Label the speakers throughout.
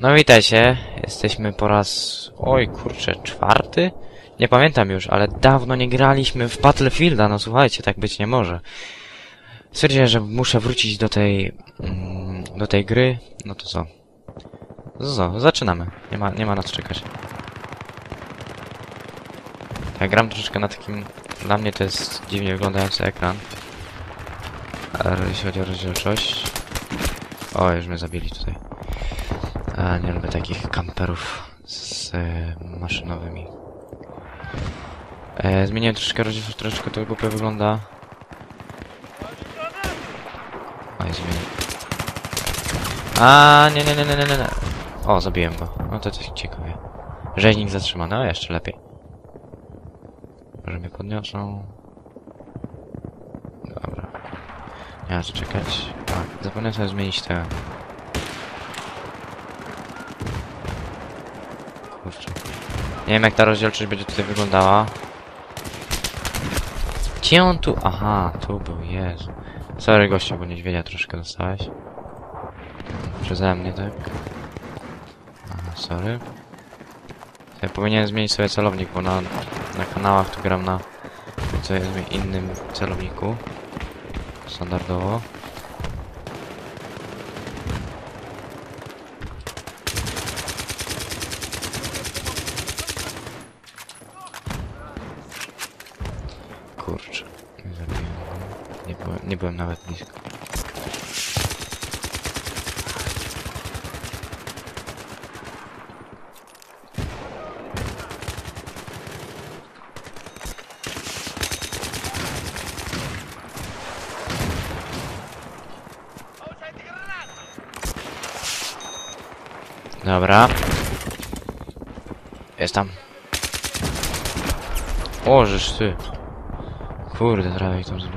Speaker 1: No witajcie, jesteśmy po raz... Oj kurczę, czwarty? Nie pamiętam już, ale dawno nie graliśmy w Battlefielda, no słuchajcie, tak być nie może. Stwierdziłem, że muszę wrócić do tej gry, no to co? Zaczynamy, nie ma na co czekać. Ja gram troszeczkę na takim... Dla mnie to jest dziwnie wyglądający ekran. Ale jeśli chodzi o rozdzielczość... O, już mnie zabili tutaj. Nie lubię takich kamperów z maszynowymi. Zmieniłem troszeczkę rozdzielczość, troszeczkę to głupio wygląda. Oj, zmienię. Nie. O, zabiłem go. No to coś ciekawie. Rzeźnik zatrzymany, o jeszcze lepiej. Może mnie podniosą. Dobra. Nie ma co czekać. A, zapomniałem sobie zmienić te... Kurczę. Nie wiem jak ta rozdzielczość będzie tutaj wyglądała. Gdzie on tu? Aha, tu był, Jezu. Sorry gościu, bo niedźwiedzia troszkę dostałeś. Przeze mnie, tak? Aha, sorry. Ja powinienem zmienić sobie celownik, bo na kanałach tu gram na co jest innym celowniku. Standardowo. Kurczę, nie zabiłem go. Nie byłem nawet blisko. Dobra. Jest tam. O, żeż ty. Kurde, prawie ich tam zrobił.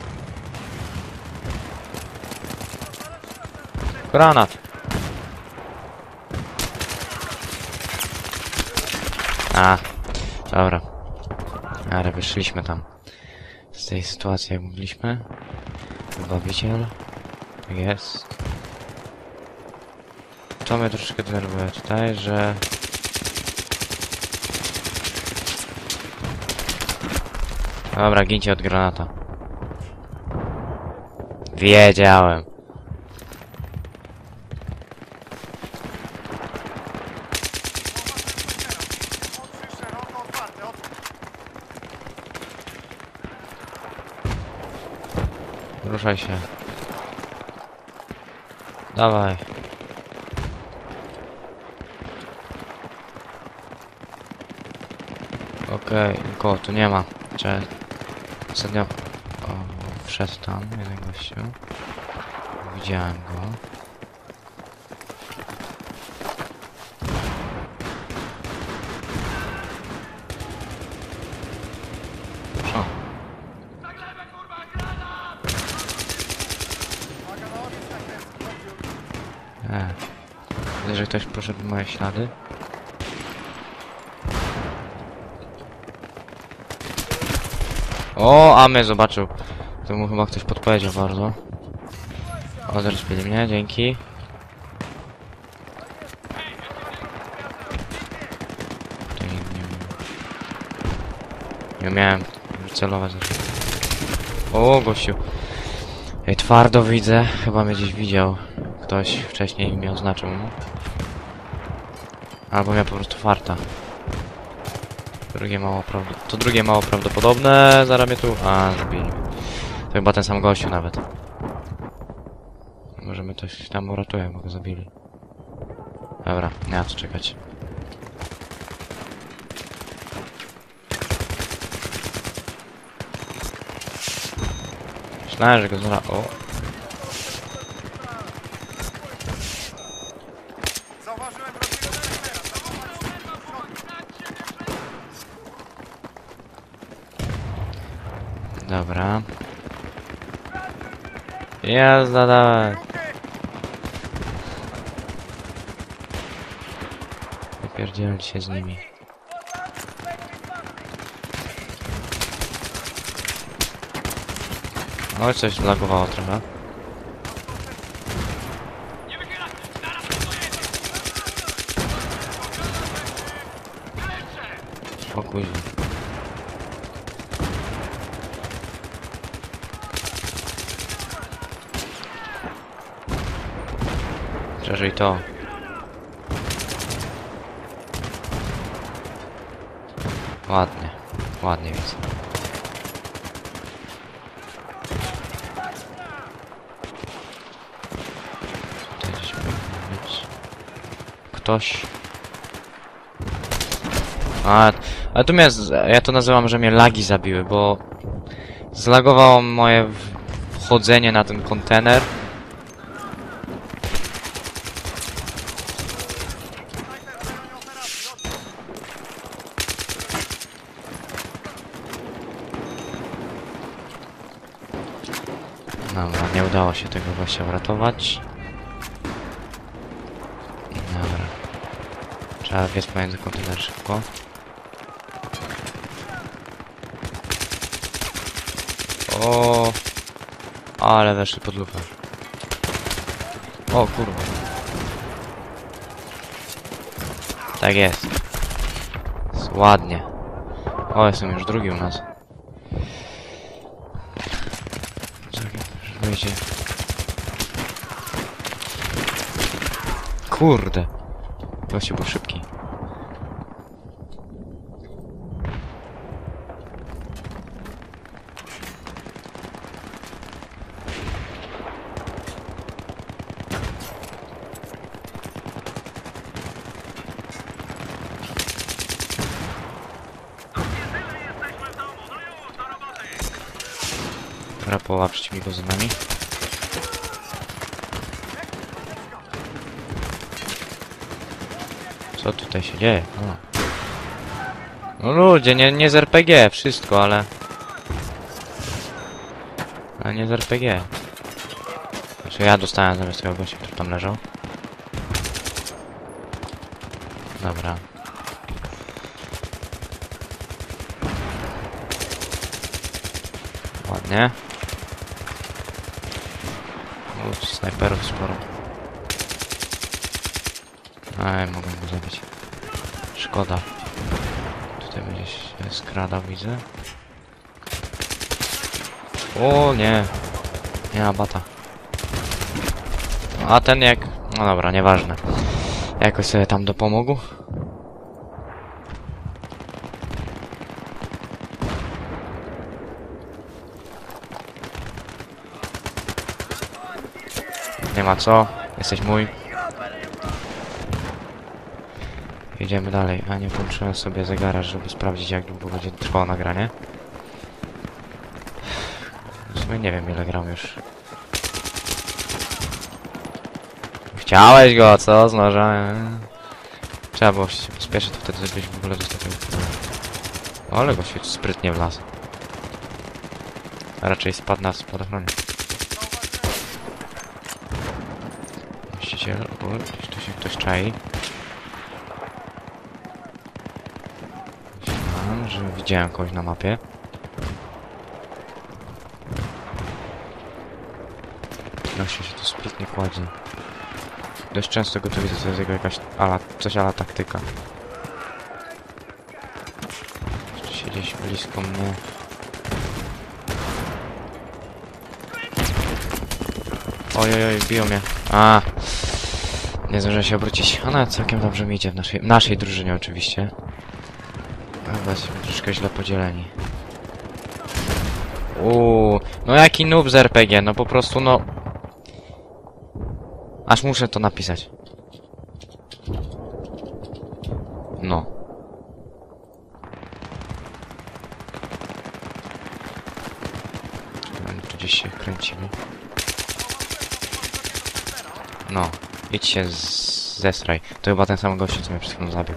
Speaker 1: Granat. A, dobra. Ale wyszliśmy tam z tej sytuacji, jak mogliśmy. Wybawiciel. Tak jest. To mnie troszeczkę denerwuje tutaj, że... Dobra, gincie od granata. Wiedziałem. Ruszaj się. Dawaj. Okej, nikogo tu nie ma. Ostatnio... O, wszedł tam jeden gościu. Widziałem go. O. Widzę, że ktoś poszedł w moje ślady. O, a mnie zobaczył. To mu chyba ktoś podpowiedział bardzo. O, zresztą mnie, dzięki. Nie miałem celować. O, gościu. Ej, twardo widzę. Chyba mnie gdzieś widział. Ktoś wcześniej mnie oznaczył. Albo miał po prostu farta. To drugie mało prawdopodobne. Zaraz mnie tu... A, zabili. To chyba ten sam gościu nawet. Może my coś tam uratuje, bo go zabili. Dobra, nie ma co czekać. Myślałem, że go zaraz... O! Dobra. Jazda, dawaj. Wypierdzielę się z nimi. No coś zlagowało trochę. O kuźwa. Szerzej to. Ładnie. Ładnie widzę. Tutaj gdzieś powinno być. Ktoś. Ale tu mnie, ja to nazywam, że mnie lagi zabiły, bo zlagowało moje wchodzenie na ten kontener. Dobra, nie udało się tego gościa uratować. Dobra. Trzeba biec pomiędzy kontener szybko. O, ale weszli pod lupę. O kurwa. Tak jest. Ładnie. O, jestem już drugi u nas. Wyjdzie. Kurde. Gościu był szybki. Dobra, połowa przeciwników za nami. Co tutaj się dzieje? O. No ludzie, nie z RPG, wszystko, ale... Ale nie z RPG. Znaczy ja dostałem zamiast tego gościa, który tam leżał. Dobra. Ładnie. Snajperów sporo. Aj, mogę go zabić. Szkoda. Tutaj będzie się skradał, widzę. O nie. Nie ma bata. A ten jak... No dobra, nieważne. Jakoś sobie tam dopomógł. Nie ma co. Jesteś mój. Jedziemy dalej. A nie włączyłem sobie zegara, żeby sprawdzić, jak długo będzie trwało nagranie. W sumie nie wiem, ile gram już. Chciałeś go, co? Z noża? Trzeba było się pospieszyć, to wtedy byś w ogóle dostał tego. Ale go się sprytnie wlazł. A raczej spadł na spadochronie. Właściciel, gdzieś tu się ktoś czai. Myślałem, że widziałem kogoś na mapie. Gościu się tu sprytnie kładzie. Dość często go tu widzę, to jest jego jakaś coś ala taktyka. Jeszcze się gdzieś blisko mnie. Ojojoj, biją mnie. A, nie zdążyłem się obrócić. Ona całkiem dobrze mi idzie w naszej drużynie oczywiście. Chyba jesteśmy troszkę źle podzieleni. No jaki noob z RPG, no po prostu no... Aż muszę to napisać. No. Tu gdzieś się kręcimy. No. Idź się zesraj. To chyba ten sam gościu, co mnie przed chwilą zabił.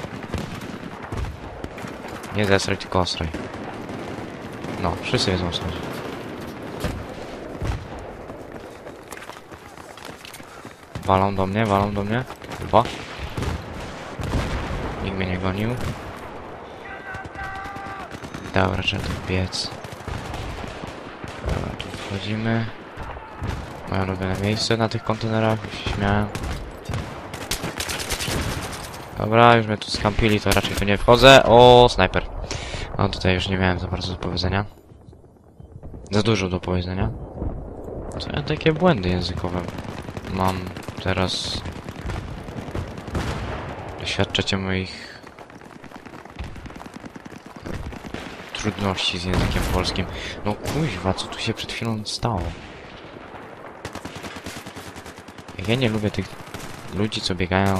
Speaker 1: Nie zesraj, tylko osraj. No, wszyscy wiedzą o co chodzi. Walą do mnie, walą do mnie. Chyba. Nikt mnie nie gonił. Dobra, trzeba tu biec. Dobra, tu wchodzimy. Moje ulubione miejsce na tych kontenerach, już się śmiałem. Dobra, już mnie tu skampili, to raczej tu nie wchodzę. O, snajper. No tutaj już nie miałem za bardzo do powiedzenia. Za dużo do powiedzenia. Co ja takie błędy językowe mam teraz? Doświadczacie moich trudności z językiem polskim. No kuźwa, co tu się przed chwilą stało? Ja nie lubię tych ludzi, co biegają.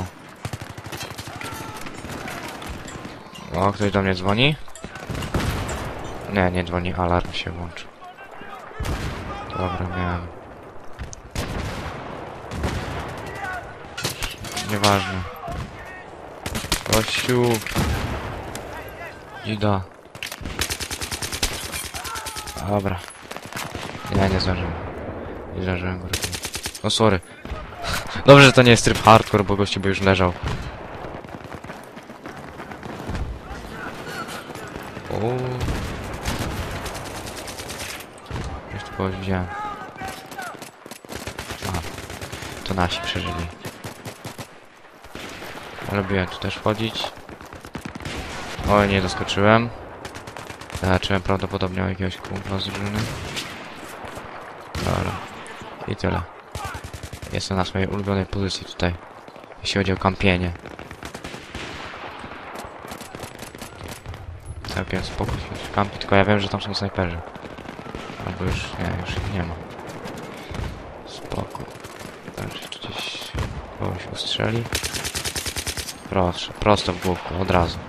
Speaker 1: O, ktoś do mnie dzwoni? Nie, nie dzwoni, alarm się włączył. Dobra, miałem. Nieważne. Kościół. Ida. Dobra. Nie zdążyłem. Nie zdążyłem go robić. No sorry. Dobrze, że to nie jest tryb hardcore, bo gościu by już leżał. O. Już tu kogoś widziałem. A. To nasi przeżyli. Ale lubiłem tu też wchodzić. Oj, nie doskoczyłem. Zahaczyłem prawdopodobnie o jakiegoś kumpla z drużyny. Dobra. I tyle. Jestem na swojej ulubionej pozycji tutaj. Jeśli chodzi o kampienie. Całkiem spokój się kampi, tylko ja wiem, że tam są snajperzy. Albo już ich nie ma. Spoko. Także tu gdzieś kogoś ustrzeli. Proszę, prosto w główkę, od razu.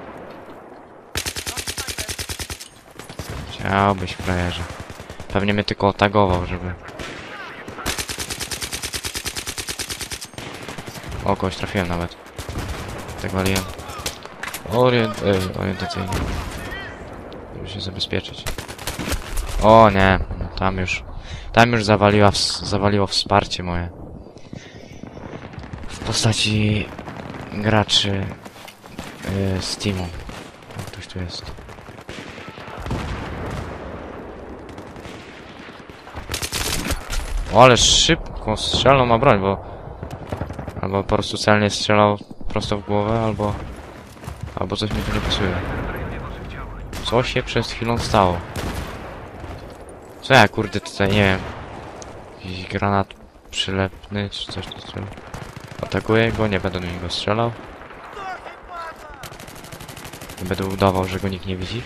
Speaker 1: Chciałbyś, frajerze. Pewnie mnie tylko otagował, żeby... O, kogoś trafiłem nawet. Tak waliłem. Orientacyjnie. Żeby się zabezpieczyć. O nie, no, tam już zawaliło wsparcie moje. W postaci graczy Steamu. O, ktoś tu jest. O, ale szybko strzelną ma broń, bo... Albo po prostu celnie strzelał prosto w głowę, albo coś mi tu nie pasuje. Co się przed chwilą stało? Co ja kurde tutaj, nie wiem. Jakiś granat przylepny, czy coś w stylu. Atakuję go, nie będę do niego strzelał. Nie będę udawał, że go nikt nie widzi.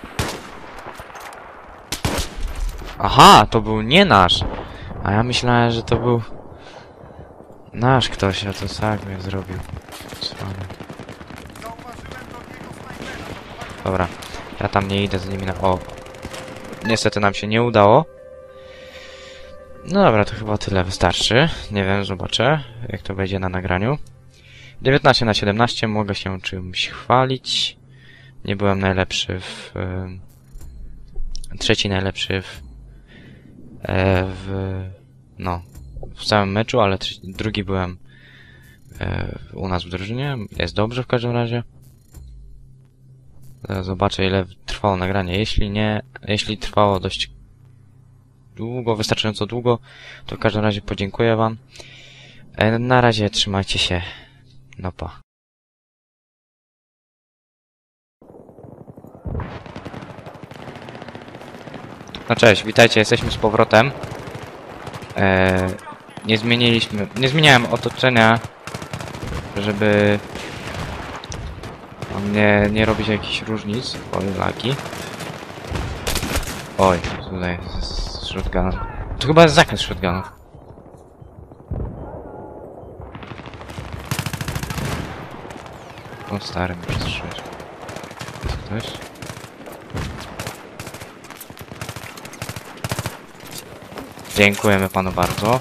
Speaker 1: Aha, to był nie nasz! A ja myślałem, że to był... Nasz ktoś, a to tak mnie zrobił. Cwany. Dobra, ja tam nie idę z nimi na... O! Niestety nam się nie udało. No dobra, to chyba tyle wystarczy. Nie wiem, zobaczę, jak to będzie na nagraniu. 19/17, mogę się czymś chwalić. Nie byłem najlepszy w... trzeci najlepszy no, w całym meczu, ale drugi byłem u nas w drużynie. Jest dobrze w każdym razie. Zobaczę, ile trwało nagranie. Jeśli trwało dość długo, wystarczająco długo, to w każdym razie podziękuję wam. Na razie trzymajcie się. No pa. No cześć, witajcie, jesteśmy z powrotem. Nie zmieniałem otoczenia, żeby nie robić jakichś różnic. Oj, laki. Oj, tutaj z shotguna. To chyba jest zakres shotgunów. O, stary, mi przestraszyłeś. Jest ktoś? Dziękujemy panu bardzo.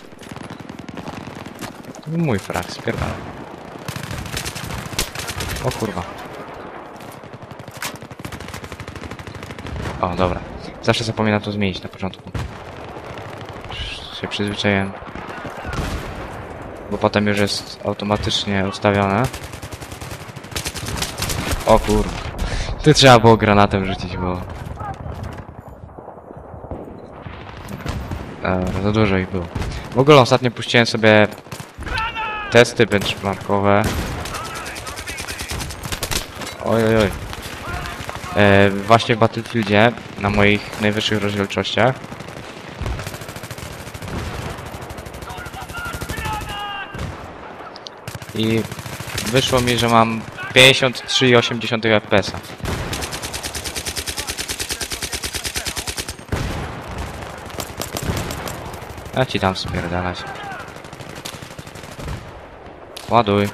Speaker 1: To był mój frak, spierdala. O kurwa. O, dobra. Zawsze zapominam to zmienić na początku. Już się przyzwyczaiłem. Bo potem już jest automatycznie ustawione. O kurwa. Tu trzeba było granatem rzucić, bo... za dużo ich było. W ogóle ostatnio puściłem sobie testy benchmarkowe Oj, oj, oj. Właśnie w Battlefieldzie, na moich najwyższych rozdzielczościach, i wyszło mi, że mam 53,8 FPS-a. Ja ci tam spierdalać. Ładuj.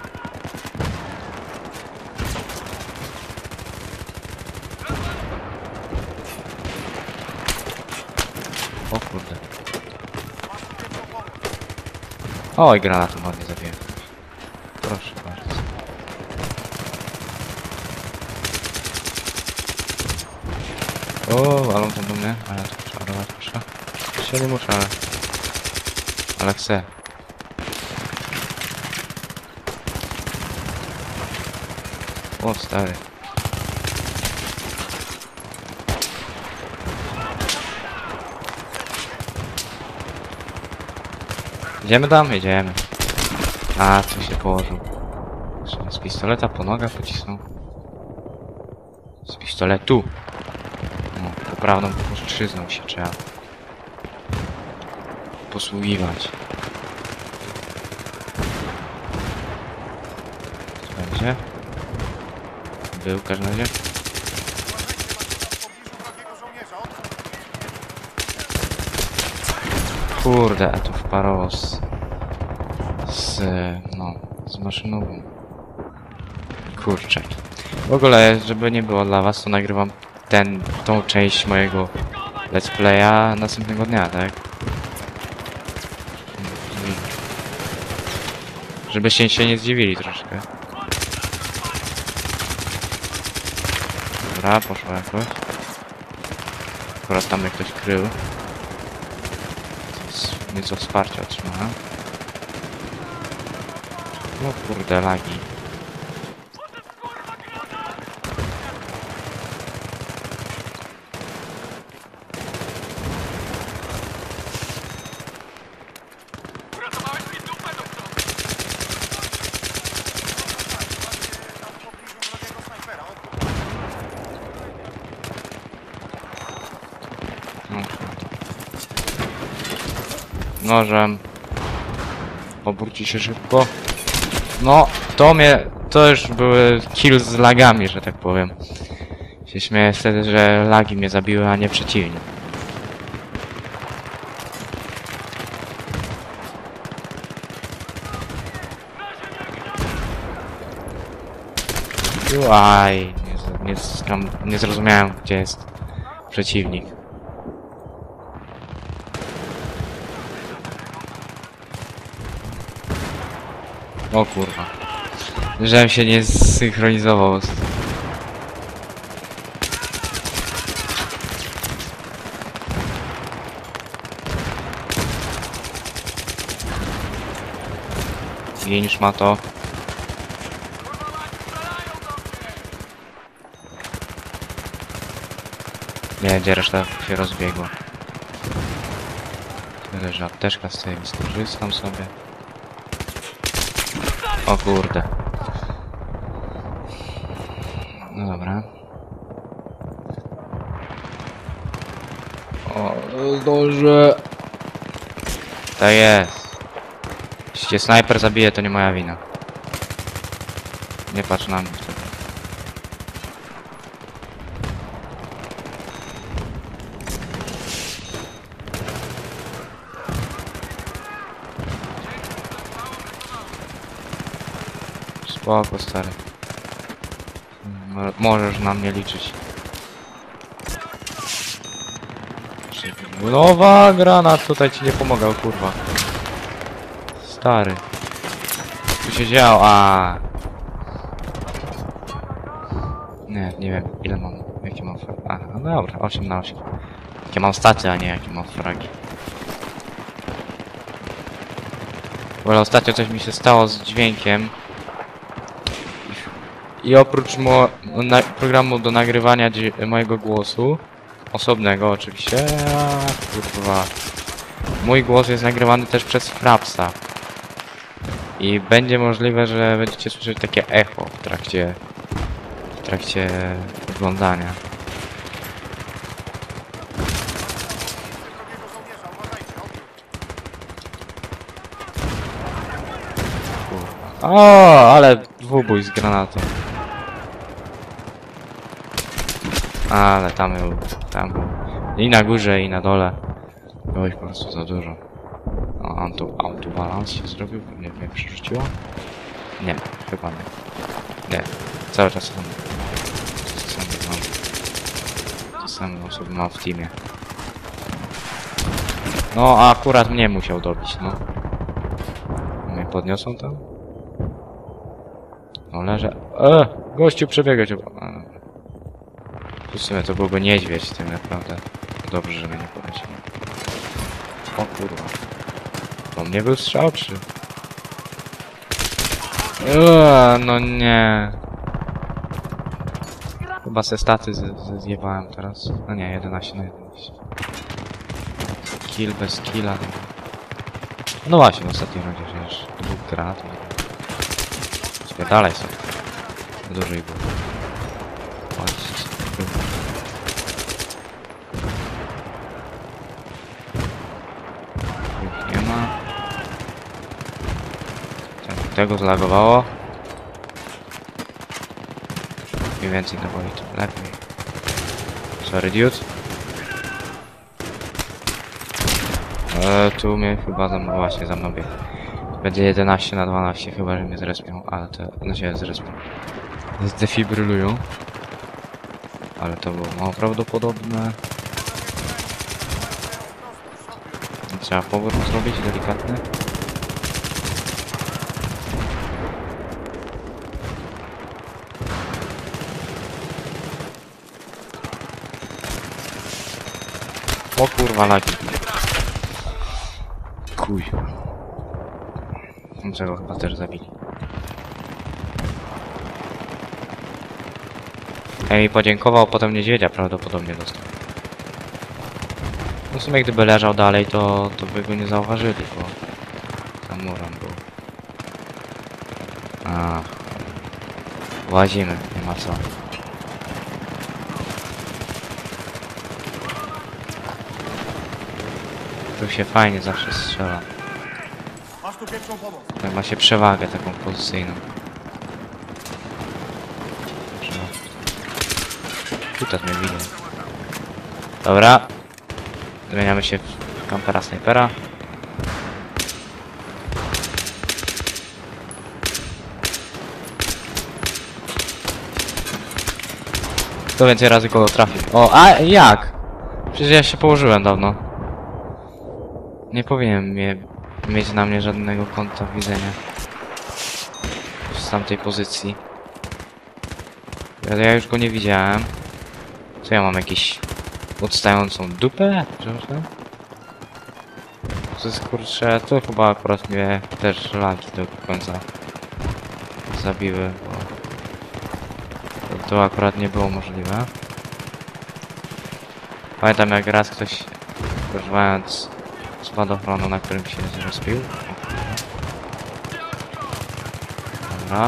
Speaker 1: O kurde. Oj, granatem ładnie zabiłem. Proszę bardzo. O, walą tam do mnie. A ja tu muszę ładować, proszę. Się nie muszę, ale chcę. O, stary. Idziemy tam? Jedziemy. A, tu się położył. Z pistoleta po nogach pocisnął. Z pistoletu. No, poprawną płaszczyzną się trzeba posługiwać. Co będzie? Był w każdym razie. Kurde, a tu wparował z maszynową. Kurczę. W ogóle, żeby nie było dla was, to nagrywam tą część mojego let's playa następnego dnia, tak? Żebyście się nie zdziwili troszkę. Dobra, poszło jakoś. Akurat tam mnie ktoś krył. Nieco wsparcia otrzymałem. No kurde, lagi. Nożem. Obróci się szybko. No, to już były kill z lagami, że tak powiem. Się śmieję wtedy, że lagi mnie zabiły, a nie przeciwnie. Aj, nie zrozumiałem, gdzie jest przeciwnik. O kurwa. Żebym się nie zsynchronizował. Gień szmato. Nie, gdzie reszta się rozbiegła. Tu leży apteczka, z tej skorzystam sobie. O kurde. No dobra. O, zdążę. Tak jest. Jeśli cię snajper zabije, to nie moja wina. Nie patrz na mnie wtedy. Spoko, stary. Możesz na mnie liczyć. Nowa granat tutaj ci nie pomagał, kurwa. Stary. Tu się działo, a. Nie wiem ile mam, jakie mam fragi. A, no dobra, 8 na 8. Jakie mam staty, a nie jakie mam fragi. Ale ostatnio coś mi się stało z dźwiękiem. I oprócz programu do nagrywania mojego głosu, osobnego oczywiście, kurwa, mój głos jest nagrywany też przez Frapsa. I będzie możliwe, że będziecie słyszeć takie echo w trakcie oglądania. O, ale dwubój z granatą. Ale tam był. I na górze, i na dole. Było ich po prostu za dużo. O, autobalans się zrobił, pewnie mnie przerzuciło. Nie, chyba nie. Nie, cały czas mam. To samą osobę mam w teamie. No, a akurat mnie musiał dobić, no. Mnie podniosą tam? No leżę. Gościu przebiegać. W sumie to byłby niedźwiedź, tak naprawdę. Dobrze, że mnie nie polecił. O kurwa. To mnie był strzał, czy? No nie. Chyba se staty zjebałem teraz. No nie, 11 na 11. Kill bez killa. No właśnie, w ostatnim rundzie przecież to był granat. Dalej sobie. Dłużej był. Nie ma. Tego zlagowało. Im więcej naboi, tym lepiej. Sorry, dude. Tu mnie chyba właśnie za mną biegł. Będzie 11 na 12, chyba że mnie zrespią, ale to... No się zrespią. Zdefibrylują. Ale to było mało prawdopodobne. Trzeba powrót zrobić, delikatny. O kurwa, lagi. Kuźwa. Czego chyba też zabili. Ja mi podziękował, potem niedźwiedzia prawdopodobnie dostał. No w sumie gdyby leżał dalej, to by go nie zauważyli, bo tam murem był. A, łazimy, nie ma co. Tu się fajnie zawsze strzela.
Speaker 2: Masz tu pierwszą pomoc.
Speaker 1: Tak ma się przewagę taką pozycyjną. Tutaj mnie widać. Dobra. Zmieniamy się w kampera snajpera. Kto więcej razy kogo trafił? O, a jak? Przecież ja się położyłem dawno. Nie powinien mieć na mnie żadnego kąta widzenia. Z tamtej pozycji. Ja już go nie widziałem. Co ja mam, jakiś odstającą dupę? To jest kurczę, to chyba akurat mnie też lagi do końca zabiły, bo to akurat nie było możliwe. Pamiętam jak raz ktoś używając spadochronu, na którym się zrespił. Dobra.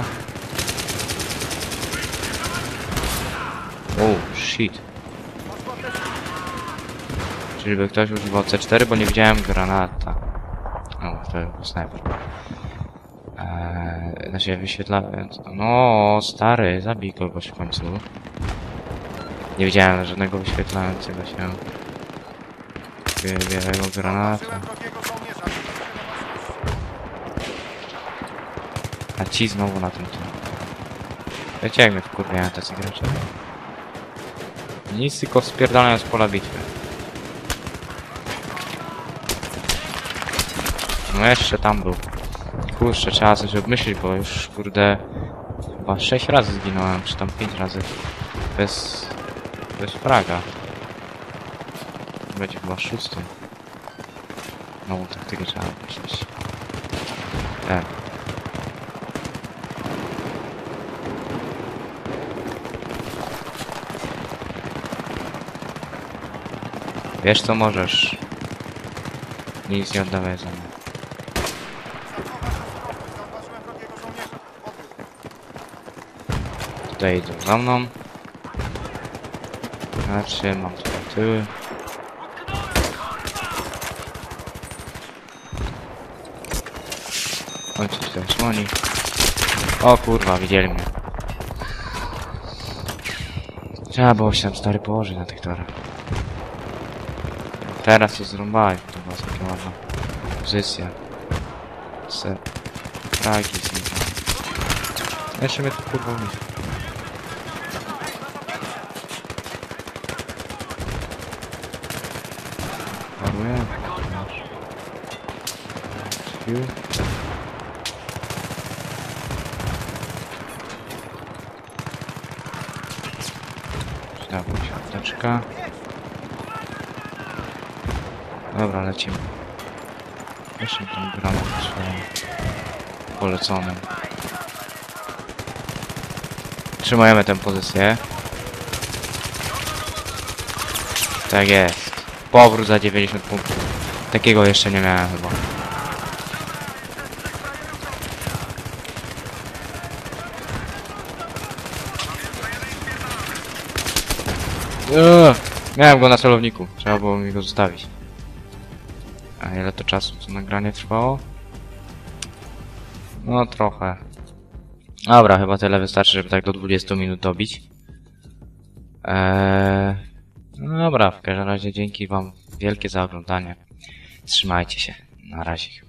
Speaker 1: Oh shit. Czyli by ktoś używał C4, bo nie widziałem granata. O, to był snajper. Znaczy wyświetlając... No, stary, zabij kogoś w końcu. Nie widziałem żadnego wyświetlającego się białego granata. A ci znowu na tym tle. Wiecie jak mnie wkurwiają tacy gracze? Nic, tylko spierdalają z pola bitwy. No jeszcze tam był. Kurczę, trzeba coś obmyślić, bo już kurde... Chyba 6 razy zginąłem, czy tam 5 razy. Bez fraga. Będzie chyba 6. Nową taktykę trzeba obmyślić. Tak. Wiesz co możesz. Nic nie oddawaj za mnie. Tutaj idą za mną. Znaczy, mam tutaj tyły. Ojciec tutaj osłoni. O kurwa, widzieli mnie. Trzeba było się tam stary położyć na tych torach. Teraz to zrąbałeś, to była taka ładna pozycja. Fragi zniknął. Jeszcze mnie tu kurwa umieć. Paruję. Przydałaby się apteczka. Dobra, lecimy. Jeszcze tam granat swoim poleconym. Trzymajemy tę pozycję. Tak jest. Powrót za 90 punktów. Takiego jeszcze nie miałem chyba. Miałem go na celowniku. Trzeba było mi go zostawić. A ile to czasu to nagranie trwało? No trochę. Dobra, chyba tyle wystarczy, żeby tak do 20 minut dobić. No dobra, w każdym razie dzięki wam wielkie za oglądanie. Trzymajcie się. Na razie.